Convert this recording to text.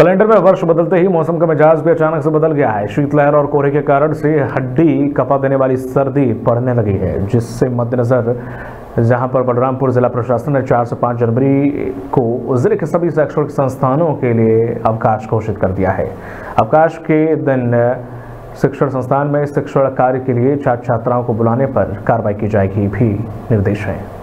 Calendar में वर्ष बदलते ही मौसम का मिजाज भी अचानक से बदल गया है। शीतलहर और कोहरे के कारण से हड्डी कपा देने वाली सर्दी पड़ने लगी है, जिससे मद्देनजर जहां पर बलरामपुर जिला प्रशासन ने 4 से 5 जनवरी को जिले के सभी शैक्षणिक संस्थानों के लिए अवकाश घोषित कर दिया है। अवकाश के दिन शिक्षण संस्थान में शिक्षण कार्य के लिए छात्र छात्राओं को बुलाने पर कार्रवाई की जाएगी भी निर्देश है।